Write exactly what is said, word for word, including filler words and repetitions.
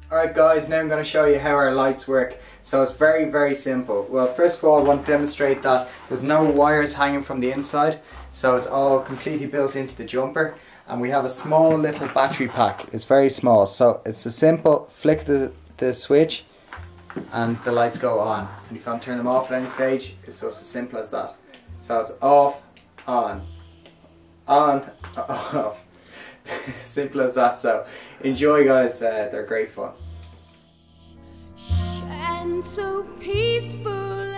Alright guys, now I'm going to show you how our lights work. So it's very very simple. Well, first of all I want to demonstrate that there's no wires hanging from the inside, so it's all completely built into the jumper, and we have a small little battery pack. It's very small, so it's a simple flick the, the switch and the lights go on, and if you want to turn them off at any stage, it's just as simple as that. So it's off, on, on, off. Simple as that. So enjoy guys, uh, they're great fun. And so peaceful.